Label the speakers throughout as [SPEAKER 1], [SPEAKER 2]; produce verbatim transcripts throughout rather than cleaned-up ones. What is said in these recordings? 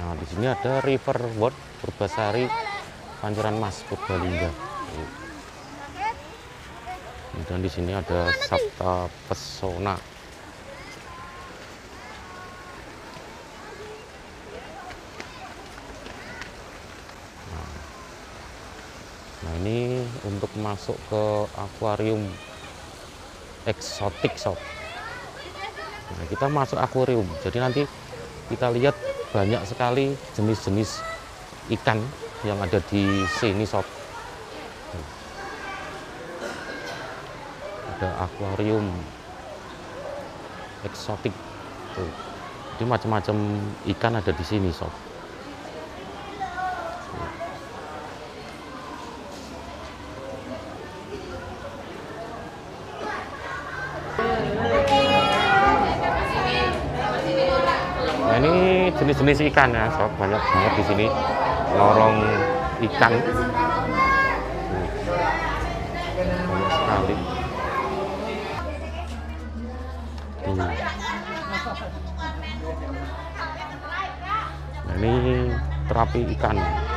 [SPEAKER 1] Nah, di sini ada River World Purbasari Pancuran Mas Purbalingga. Dan di sini ada Sabta Pesona. Nah, ini untuk masuk ke akuarium eksotik sob. Nah, kita masuk akuarium, jadi nanti kita lihat banyak sekali jenis-jenis ikan yang ada di sini sob. Ada akuarium eksotik tuh. Jadi macam-macam ikan ada di sini sob. Nah, ini jenis-jenis ikan ya sob, banyak banget di sini. Lorong ikan banyak sekali. Tuh. Nah, ini terapi ikan.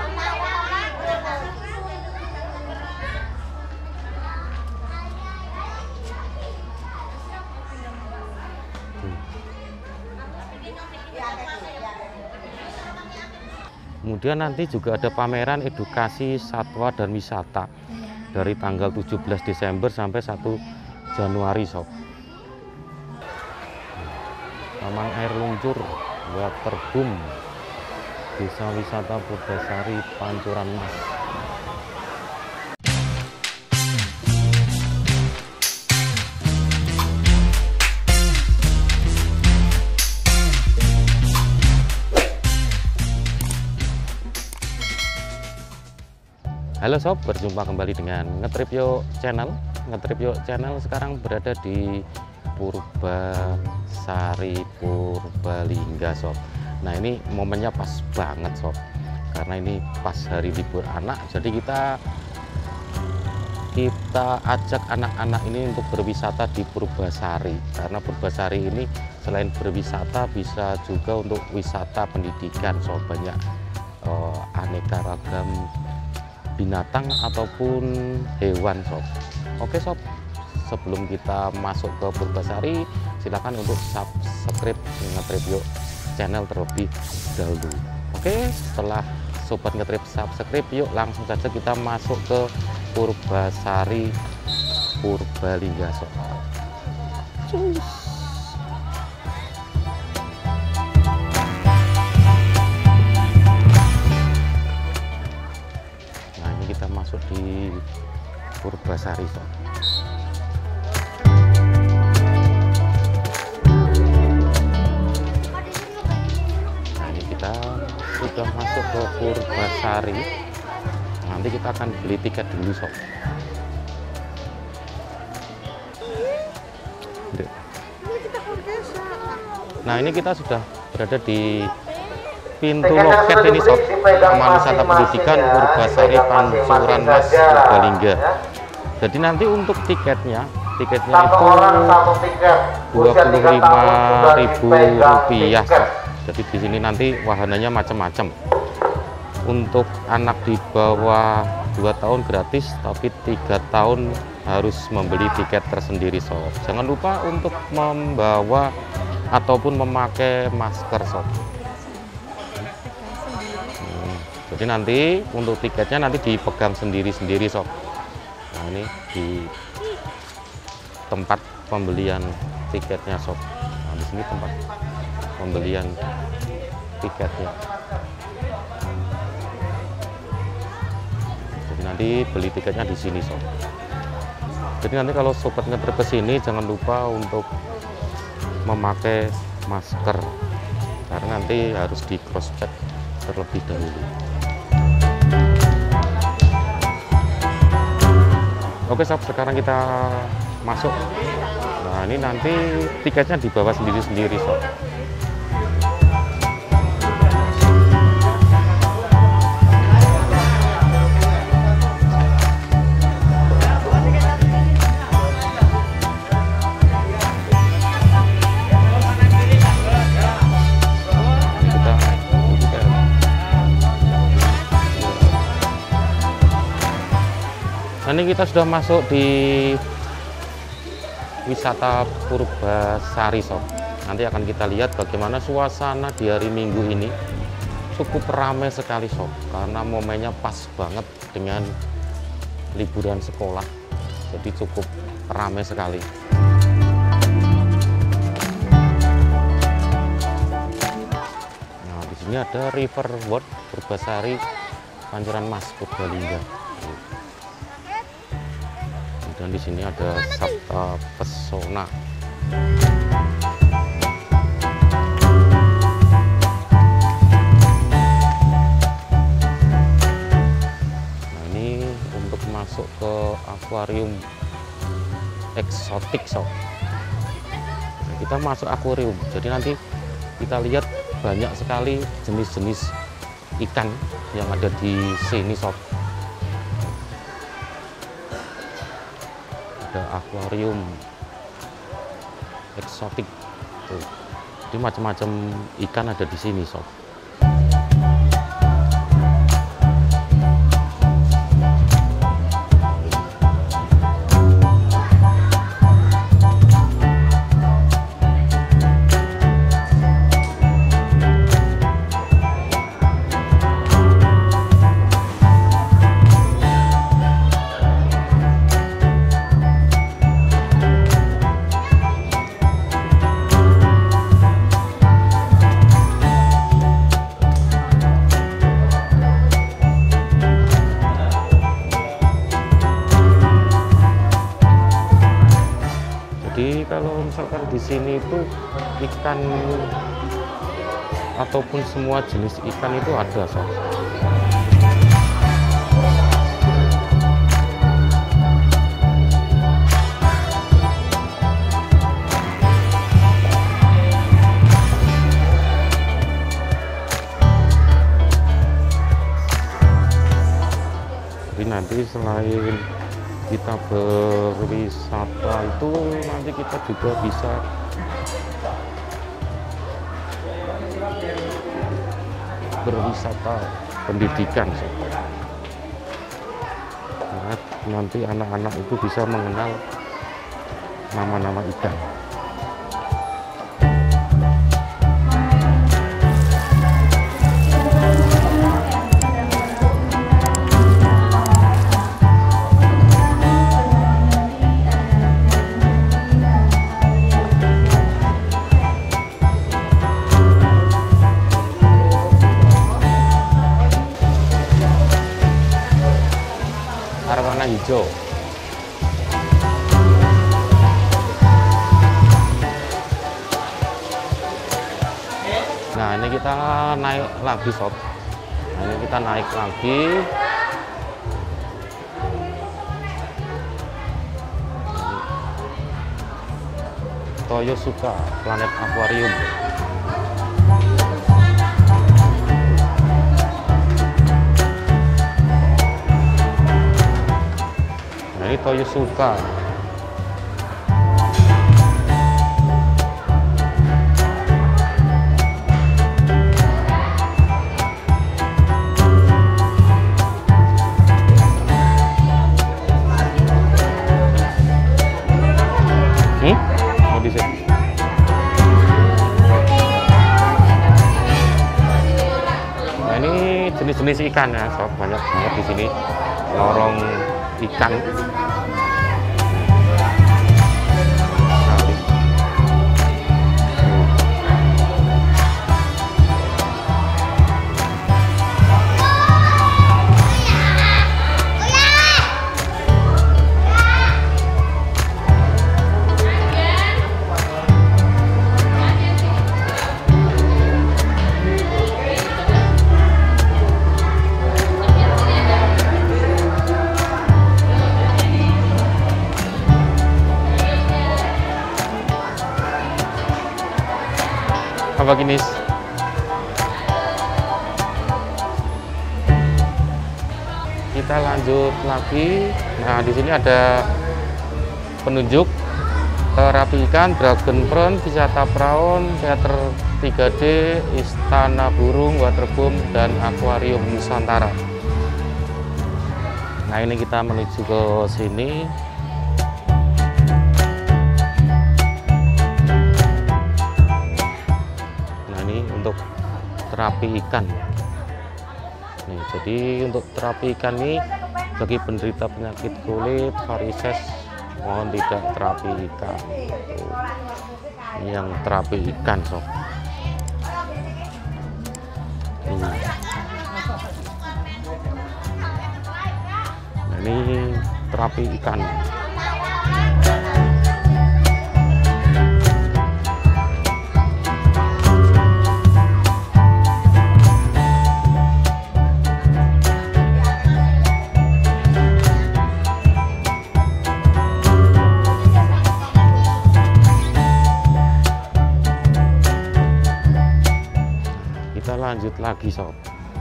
[SPEAKER 1] Kemudian nanti juga ada pameran edukasi satwa dan wisata dari tanggal tujuh belas Desember sampai satu Januari sob. Taman Air Luncur Waterboom Desa Wisata Purbasari Pancuran Mas. Halo sob, berjumpa kembali dengan Ngetrip Yuk Channel. Ngetrip Yuk Channel sekarang berada di Purbasari Purbalingga sob. Nah, ini momennya pas banget sob, karena ini pas hari libur anak. Jadi kita kita ajak anak-anak ini untuk berwisata di Purbasari, karena Purbasari ini selain berwisata bisa juga untuk wisata pendidikan sob. Banyak uh, aneka ragam binatang ataupun hewan sob. Oke sob, sebelum kita masuk ke Purbasari, silakan untuk subscribe Ngetrip Yuk Channel terlebih dahulu. Oke, setelah sobat Ngetrip subscribe, yuk langsung saja kita masuk ke Purbasari Purbalingga sob. Cus. Masuk di Purbasari sob. Nah, ini kita sudah masuk ke Purbasari. Nanti kita akan beli tiket dulu sob. Nah, ini kita sudah berada di pintu loket ini sob, Taman Wisata Pendidikan Purbasari Pancuran Mas Purbalingga. Jadi nanti untuk tiketnya, tiketnya itu dua puluh lima ribu rupiah sob. Jadi di sini nanti wahananya macam-macam. Untuk anak di bawah dua tahun gratis, tapi tiga tahun harus membeli tiket tersendiri sob. Jangan lupa untuk membawa ataupun memakai masker sob. Jadi nanti untuk tiketnya nanti dipegang sendiri-sendiri sob. Nah, ini di tempat pembelian tiketnya sob. Nah, di sini tempat pembelian tiketnya. Jadi nanti beli tiketnya di sini sob. Jadi nanti kalau sobat Ngetrip ke sini jangan lupa untuk memakai masker, karena nanti harus di cross check terlebih dahulu. Oke sob, sekarang kita masuk. Nah, ini nanti tiketnya dibawa sendiri-sendiri sob. Kita ini kita sudah masuk di wisata Purbasari Sob. Nanti akan kita lihat bagaimana suasana di hari Minggu ini. Cukup ramai sekali Sob, karena momennya pas banget dengan liburan sekolah, jadi cukup ramai sekali. Nah, di sini ada River World Purbasari Pancoran Mas Purbalingga. Dan di sini ada Sabta Pesona. Masuk ke akuarium eksotik Sob. Nah, kita masuk akuarium, jadi nanti kita lihat banyak sekali jenis-jenis ikan yang ada di sini Sob. Ada akuarium eksotik tuh. Jadi macam-macam ikan ada di sini Sob. Jadi kalau misalkan di sini itu ikan ataupun semua jenis ikan itu ada Sob. Jadi nanti selain kita berwisata itu nanti kita juga bisa berwisata pendidikan. Nah, nanti anak-anak itu bisa mengenal nama-nama ikan. Arwana hijau. Nah, ini kita naik lagi Sob. Nah, ini kita naik lagi. Toyosuka Planet Aquarium. Ini Toyosuka. Hmm? Mau di sini. Nah, ini jenis-jenis ikan ya Sob, banyak banget di sini. Lorong ikan. Apa Ginis? Kita lanjut lagi. Nah, di sini ada penunjuk terapi ikan, dragon prawn, wisata prawn, teater tiga D, istana burung, waterboom, dan akuarium Nusantara. Nah, ini kita menuju ke sini. Nah, ini untuk terapi ikan. Nih, jadi untuk terapi ikan ini bagi penderita penyakit kulit, varises, mohon tidak terapi ikan. Ini yang terapi ikan, sob. Nah, ini terapi ikan. Kita lanjut lagi, sob.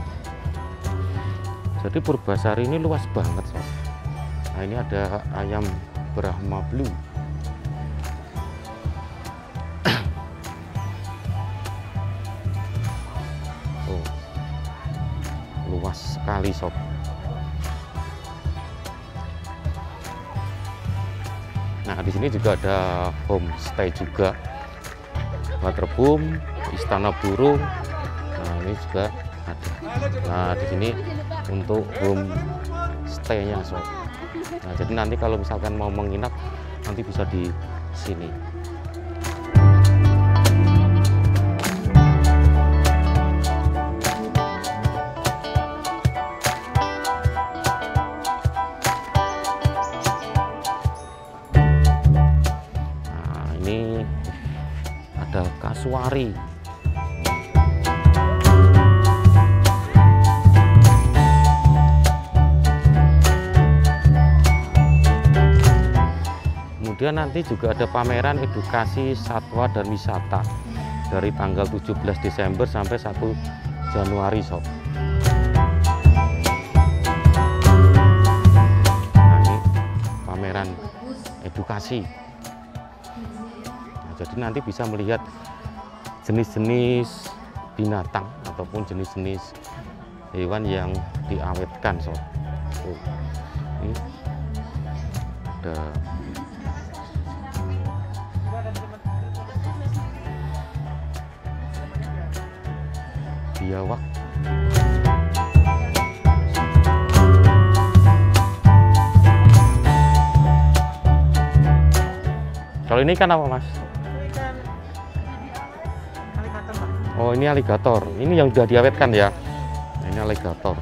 [SPEAKER 1] Jadi Purbasari ini luas banget, sob. Nah, ini ada ayam Brahma Blue. Oh, luas sekali, sob. Nah, di sini juga ada homestay juga, waterboom, istana burung. Nah, ini juga ada. Nah, di sini untuk homestay-nya, sob. Nah, jadi nanti kalau misalkan mau menginap nanti bisa di sini. Nah, ini ada kasuari. Kemudian nanti juga ada pameran edukasi satwa dan wisata dari tanggal tujuh belas Desember sampai satu Januari, sob. Nah, ini pameran edukasi. Nah, jadi nanti bisa melihat jenis-jenis binatang ataupun jenis-jenis hewan yang diawetkan, sob. Oh, ini ada biawak. Kalau ini ikan apa, Mas?
[SPEAKER 2] Ikan aligator, Pak.
[SPEAKER 1] Oh, ini aligator. Ini yang sudah diawetkan ya. Nah, ini aligator.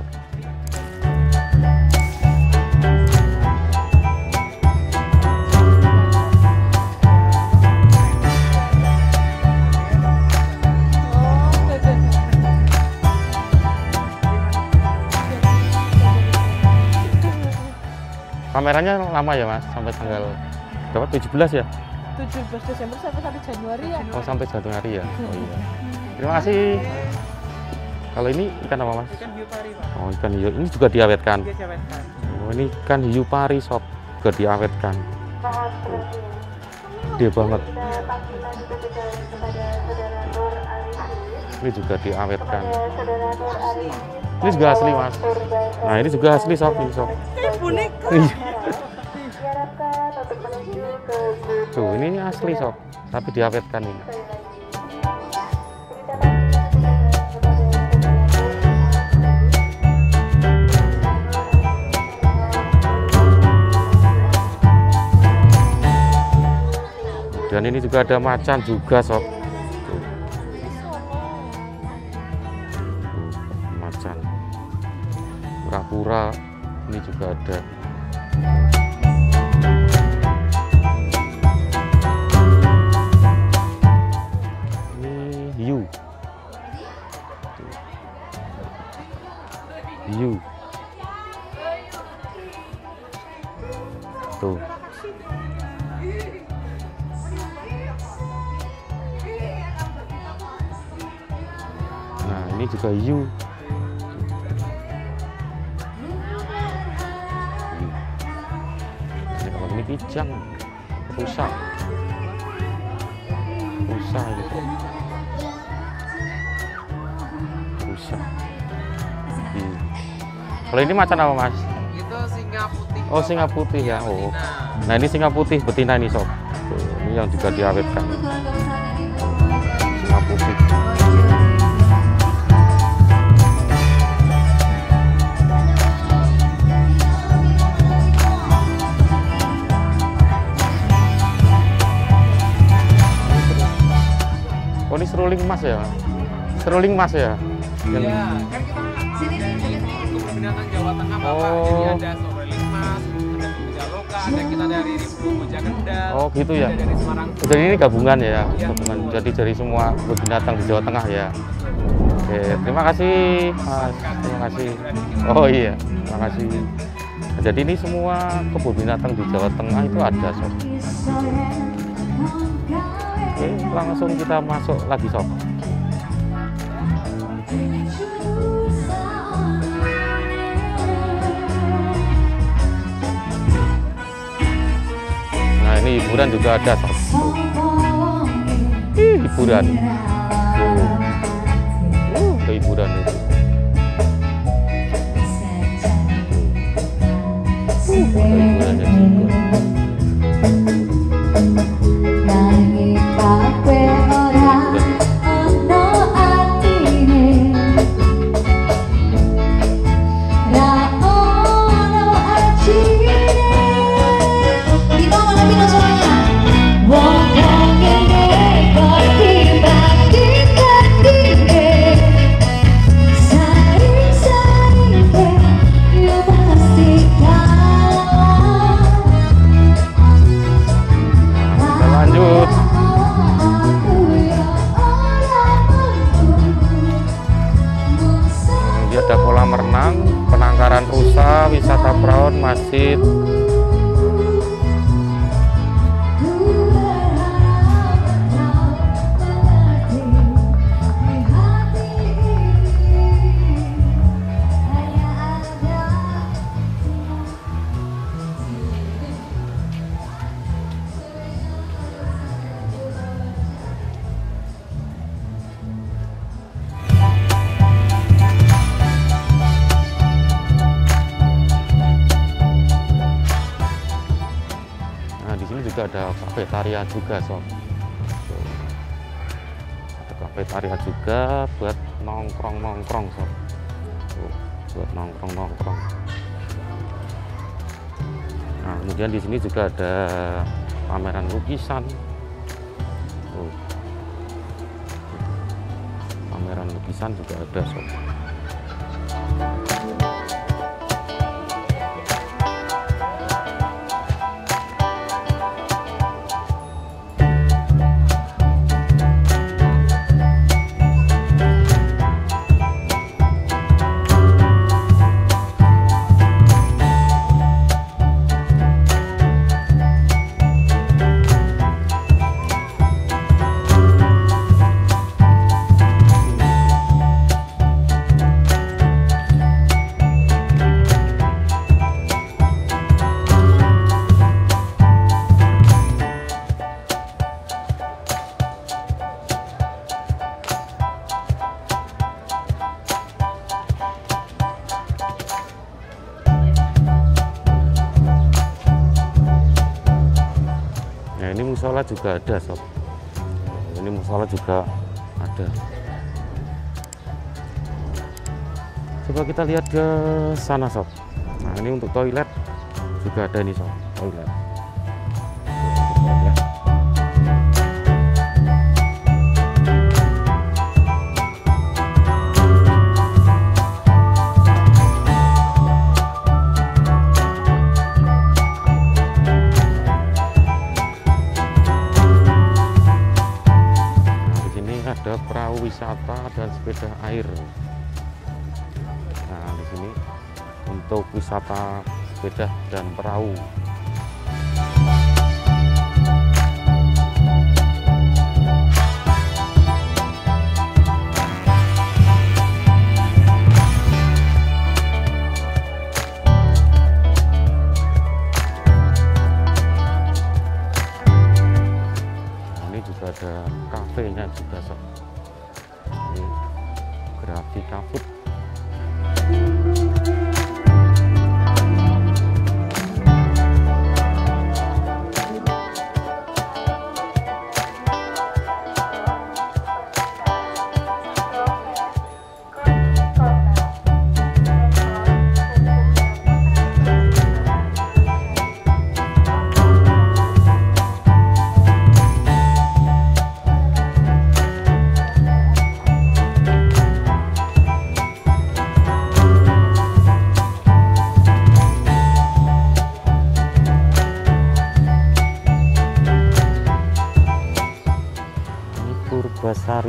[SPEAKER 1] Kameranya lama ya, Mas? Sampai tanggal berapa? tujuh belas ya?
[SPEAKER 2] tujuh belas Desember sampai satu Januari ya.
[SPEAKER 1] Oh, sampai Januari ya? Oh iya. Terima kasih. Kalau ini ikan apa, Mas?
[SPEAKER 2] Ikan hiu pari, Pak.
[SPEAKER 1] Oh, ikan hiu. Ini juga diawetkan?
[SPEAKER 2] Dia diawetkan.
[SPEAKER 1] Oh, ini ikan hiu pari, sob. Juga diawetkan. Gede banget. Ini juga diawetkan. Ini juga asli, Mas. Nah, ini juga asli, sob. Ini, sob.
[SPEAKER 2] Kayak boneka.
[SPEAKER 1] Tuh, ini asli, sob. Tapi diawetkan ini. Dan ini juga ada macan juga, sob. Tuh. Macan. Pura-pura ini juga ada. Ini hiu. Hiu. Tuh. Nah, ini juga hiu. Ini kalau ini kijang, rusa, rusa ini, rusa. Kalau ini macan apa, Mas?
[SPEAKER 2] Itu singa
[SPEAKER 1] Oh, singa putih ya. Oh. Nah, ini singa putih betina ini, sob. Tuh, ini yang juga diawetkan. Singa putih. Oh, ini seruling emas ya? Seruling emas ya? Yang...
[SPEAKER 3] Iya, kan kita dari kebun binatang Jawa Tengah, Bapak.
[SPEAKER 1] Oh.
[SPEAKER 3] Jadi ada seruling emas, ada kuda loka, ada kita dari Boja Kendal.
[SPEAKER 1] Oh, gitu ya?
[SPEAKER 3] Ada dari Semarang.
[SPEAKER 1] Jadi ini gabungan ya?
[SPEAKER 3] Iya.
[SPEAKER 1] Gabungan. Jadi dari semua kebun binatang di Jawa Tengah ya? Oke, terima kasih Mas. Terima kasih. Oh iya, terima kasih. Nah, jadi ini semua kebun binatang di Jawa Tengah itu ada, sob. Oke, langsung kita masuk lagi, sob. Nah, ini hiburan juga ada, sob. Ih, hiburan. Tuh. Uh, ada hiburan itu. Uh, ada hiburan yang juga. Ada kolam renang, penangkaran rusa, wisata perahu, masjid. Juga ada kafetaria juga, sob. Ada kafetaria juga buat nongkrong-nongkrong, sob. Tuh, buat nongkrong-nongkrong. Nah, kemudian di sini juga ada pameran lukisan. Tuh. Pameran lukisan juga ada, sob. Ini musola juga ada, sob. Ini musola juga ada. Coba kita lihat ke sana, sob. Nah, ini untuk toilet juga ada nih, sob. Toilet. Toilet. Ada perahu wisata dan sepeda air. Nah, di sini untuk wisata sepeda dan perahu. Nah, ini juga ada kafenya juga, sob. Ini Grafika Food.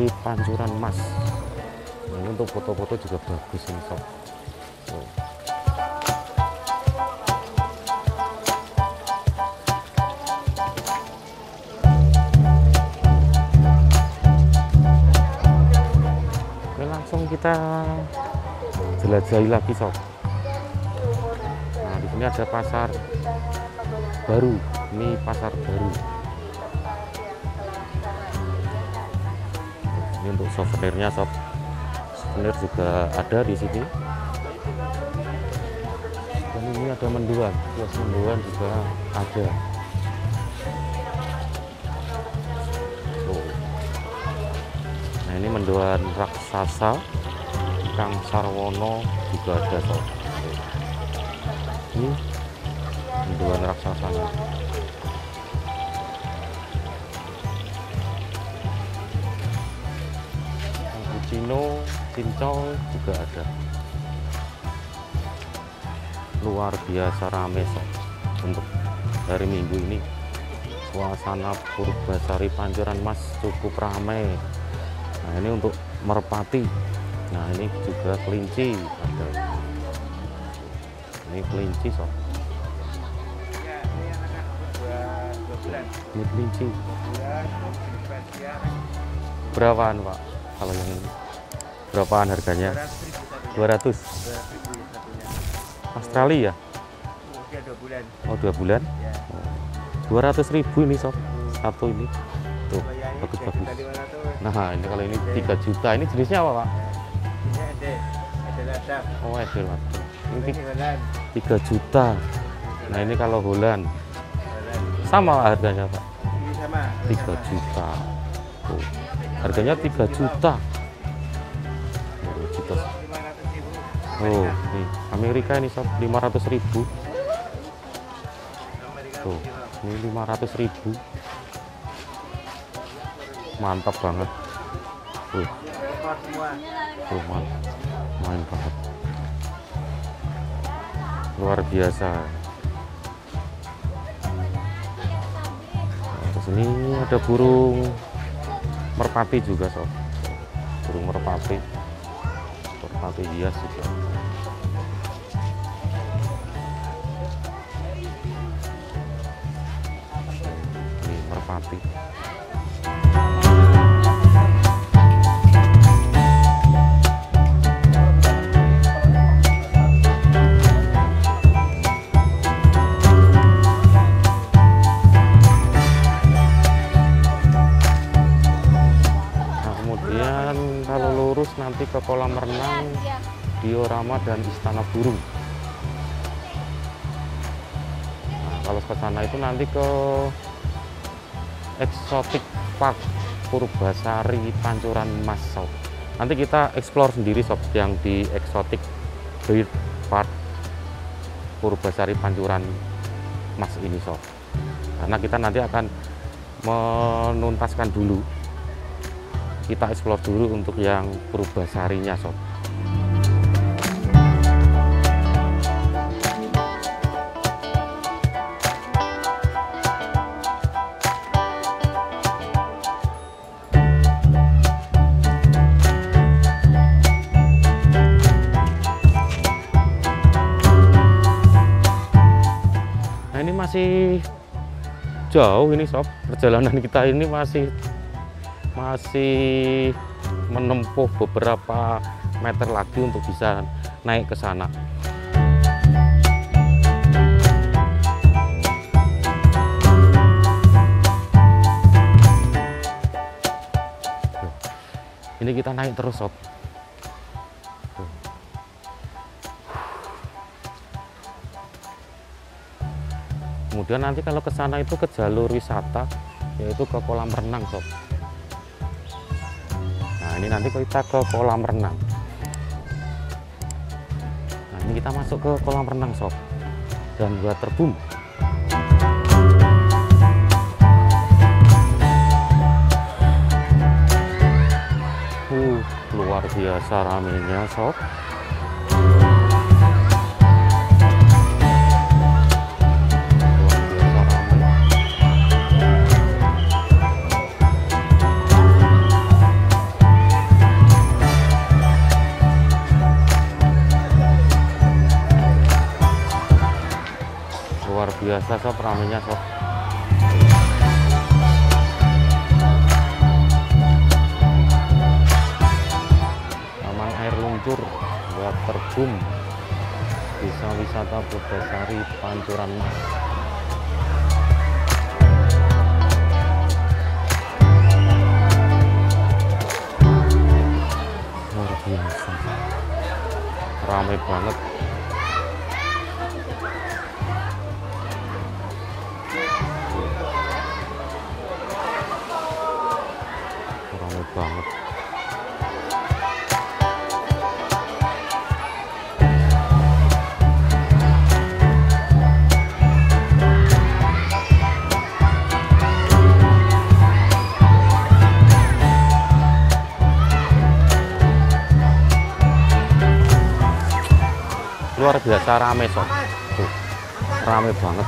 [SPEAKER 1] Purbasari Pancuran Mas. Nah, ini untuk foto-foto juga bagus ini sob. Tuh. Oke, langsung kita jelajahi lagi sob. Nah, di sini ada pasar baru. Ini pasar baru. Ini untuk souvenirnya sob. Souvenir juga ada di sini. Dan ini ada mendoan, kios mendoan juga ada. Tuh. Nah, ini mendoan raksasa Kang Sarwono juga ada sob. Ini mendoan raksasanya. Cino, cincong juga ada. Luar biasa rame sob. Untuk hari Minggu ini suasana Purbasari Pancuran Mas cukup ramai. Nah, ini untuk merpati. Nah, ini juga kelinci ada. Ini kelinci sob. Ini kelinci. Berapaan Pak? Kalau yang ini berapaan harganya? dua ratus. Australia ya? Oh, dua bulan. dua ratus ribu ini sob. Satu ini. Tuh, bagus-bagus. Nah, ini kalau ini tiga juta. Ini jenisnya apa, Pak? Oh, edel. Ini tiga juta. Nah, ini kalau Holland. Sama harganya, Pak? tiga juta. Tuh. Harganya tiga juta. Oh, nih Amerika ini sob lima ratus ribu. Tuh, ini lima ratus ribu. Mantap banget. Tuh. Tuh, mantap. Main banget. Luar biasa. Nah, terus ini ada burung merpati juga sob. Burung merpati. Merpati hias juga. Ini merpati. Nanti ke kolam renang, diorama dan istana burung. Nah, kalau ke sana itu nanti ke Exotic Park Purbasari Pancuran Mas sob. Nanti kita explore sendiri sob yang di Exotic Bird Park Purbasari Pancuran Mas ini sob. Karena kita nanti akan menuntaskan dulu. Kita explore dulu untuk yang Purbasarinya sob. Nah, ini masih jauh ini sob. Perjalanan kita ini masih masih menempuh beberapa meter lagi untuk bisa naik ke sana. Ini kita naik terus sob. Kemudian nanti kalau ke sana itu ke jalur wisata, yaitu ke kolam renang sob. Nah, ini nanti kita ke kolam renang. Nah, ini kita masuk ke kolam renang sob. Dan waterboom. Uh, luar biasa ramenya sob. biasa sob, ramenya sob. Taman air luncur, waterboom, desa wisata Purbasari Pancuran Mas. Luar biasa, ramai banget. Ramai banget. Luar biasa rame sob, tuh rame banget,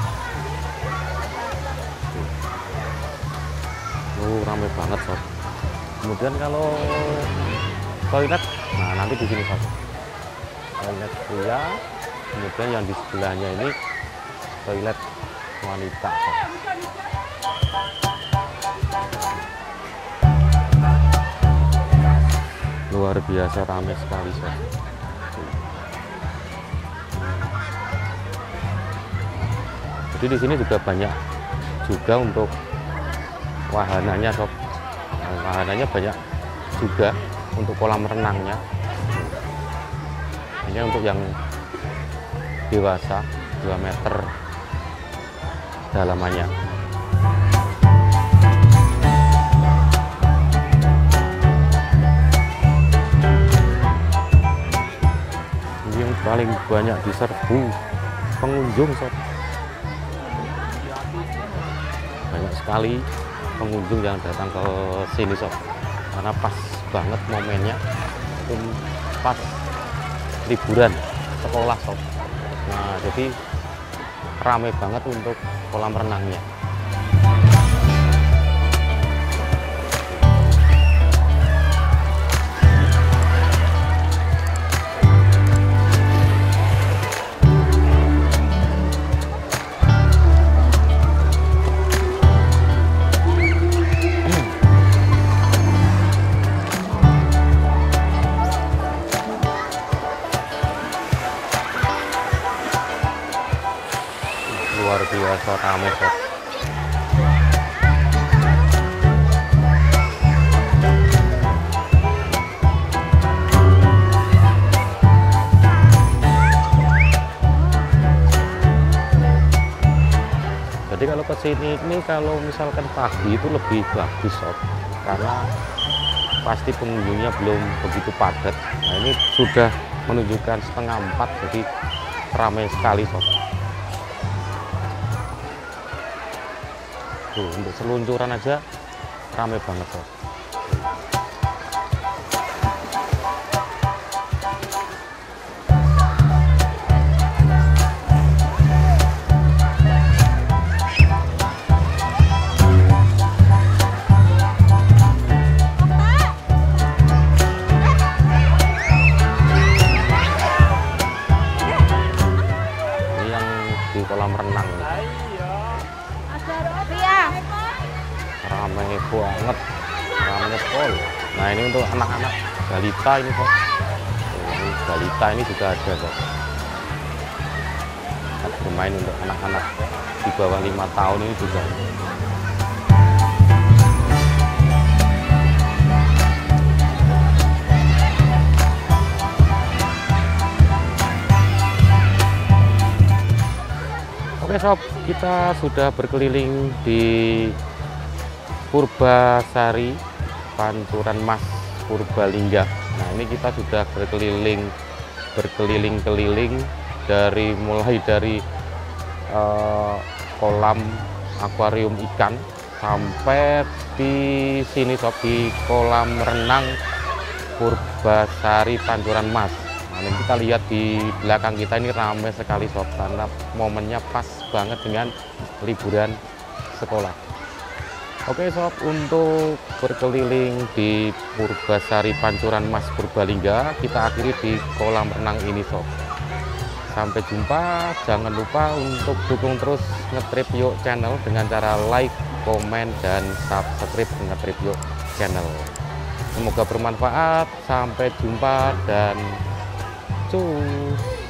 [SPEAKER 1] tuh rame banget sob. Kemudian kalau toilet, nah nanti di sini sob, toilet pria. Kemudian yang di sebelahnya ini toilet wanita sob. Luar biasa rame sekali sob. Jadi di sini juga banyak juga untuk wahananya sob. Nah, wahananya banyak juga untuk kolam renangnya. Ini untuk yang dewasa dua meter dalamannya. Ini yang paling banyak diserbu pengunjung sob. Banyak sekali pengunjung yang datang ke sini sob, karena pas banget momennya, itu pas liburan sekolah sob. Nah jadi ramai banget untuk kolam renangnya. Luar biasa ramai sob. Jadi kalau ke sini ini kalau misalkan pagi itu lebih bagus sob, karena pasti pengunjungnya belum begitu padat. Nah ini sudah menunjukkan setengah empat, jadi ramai sekali sob. Tuh, untuk seluncuran aja ramai banget sob. Ini yang di kolam renang nih. Ramai banget, ramai pol. Nah ini untuk anak-anak balita ini kok. Ini balita ini juga ada kok. Bermain untuk anak-anak di bawah lima tahun ini juga. Oke sob, kita sudah berkeliling di Purbasari Pancuran Mas Purbalingga. Nah ini kita sudah berkeliling berkeliling-keliling dari mulai dari uh, kolam akuarium ikan sampai di sini sob, di kolam renang Purbasari Pancuran Mas. Nah ini kita lihat di belakang kita ini ramai sekali sob, karena momennya pas banget dengan liburan sekolah. Oke sob, untuk berkeliling di Purbasari Pancuran Mas Purbalingga kita akhiri di kolam renang ini sob. Sampai jumpa. Jangan lupa untuk dukung terus Ngetrip Yuk channel dengan cara like, komen, dan subscribe Ngetrip Yuk channel. Semoga bermanfaat. Sampai jumpa dan cus.